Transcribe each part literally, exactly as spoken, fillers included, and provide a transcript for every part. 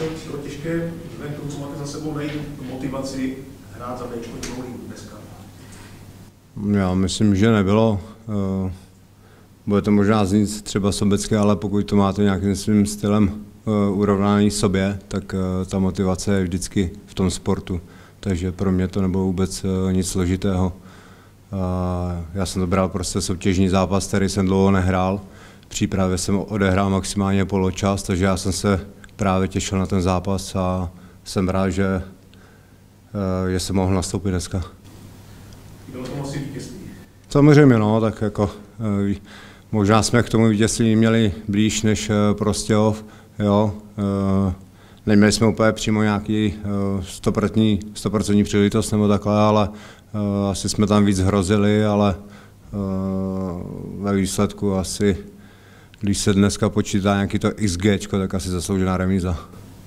to těžké, vzhledem k tomu, co máte za sebou, najít motivaci hrát za Béčko druhou ligu dneska? Já myslím, že nebylo. Bude to možná znít třeba sobecké, ale pokud to máte nějakým svým stylem urovnaný sobě, tak ta motivace je vždycky v tom sportu. Takže pro mě to nebylo vůbec nic složitého. Já jsem to bral prostě soutěžní zápas, který jsem dlouho nehrál. V přípravě jsem odehrál maximálně poločas, takže já jsem se právě těšil na ten zápas a jsem rád, že, že jsem mohl nastoupit dneska. Bylo to asi vítězství? Samozřejmě, no, tak jako možná jsme k tomu vítězství měli blíž než Prostějov, jo. Neměli jsme úplně přímo nějaký sto procent příležitost nebo takhle, ale asi jsme tam víc hrozili, ale ve výsledku asi, když se dneska počítá nějaký to XG, tak asi zasloužená remíza.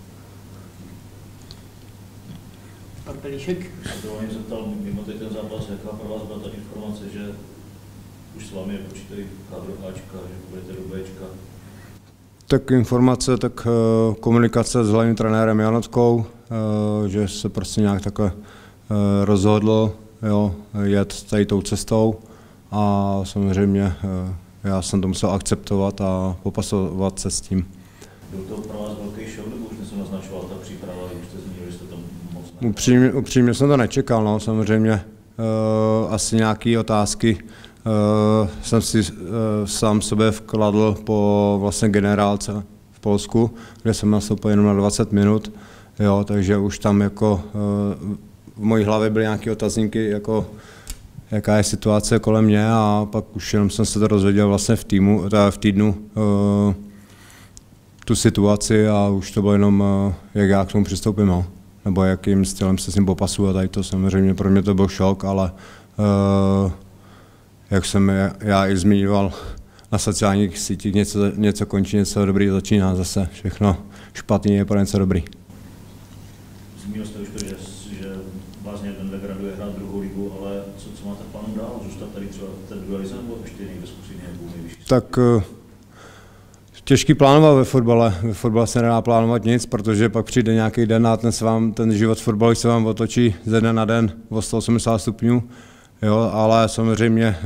Pan Pelíšek? Se dovolím zeptal, mimo ten zápas, jaká pro vás byla ta informace, že už s vámi počítají kádru Ačka, že budete do Bčka? Tak informace, tak komunikace s hlavním trenérem Janotkou, že se prostě nějak takhle rozhodlo, jo, jet tady tou cestou a samozřejmě já jsem to musel akceptovat a popasovat se s tím. Byl to pro vás velký show, nebo už jsem naznačoval ta příprava, už jste zmínili, že jste tam moc nebyl? Upřímně, upřímně jsem to nečekal, no, samozřejmě uh, asi nějaké otázky uh, jsem si uh, sám sobě vkladl po vlastně generálce v Polsku, kde jsem nastoupil jenom na dvacet minut, jo, takže už tam jako uh, v mojí hlavě byly nějaké otazníky, jako jaká je situace kolem mě a pak už jenom jsem se to dozvěděl vlastně v týmu, teda v týdnu uh, tu situaci a už to bylo jenom, uh, jak já k tomu přistoupím, no. Nebo jakým stylem se s ním popasuju a tady to samozřejmě pro mě to byl šok, ale uh, jak jsem já i zmiňoval na sociálních sítích, něco, něco končí, něco dobrý začíná zase, všechno špatný je pro něco dobrý. Zmínil jste už to, že, že vás někdo degraduje hrát druhou ligu, ale co, co máte plánu dál? Zůstat tady třeba ten druhé lize nebo ještě někde zkusit nějakou nejvyšší? Tak uh, těžký plánovat ve fotbale. Ve fotbale se nedá plánovat nic, protože pak přijde nějaký den a ten, se vám, ten život fotbalu se vám otočí ze dne na den o sto osmdesát stupňů. Jo, ale samozřejmě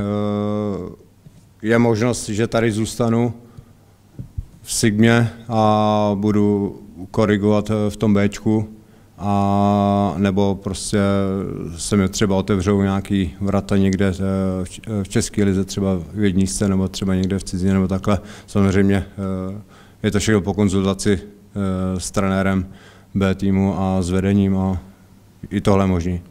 je možnost, že tady zůstanu v Sigmě a budu korigovat v tom Bčku, a nebo prostě se mi třeba otevřou nějaký vrata někde v české lize, třeba v jedničce nebo třeba někde v cizině nebo takhle. Samozřejmě je to všechno po konzultaci s trenérem B týmu a s vedením a i tohle možný.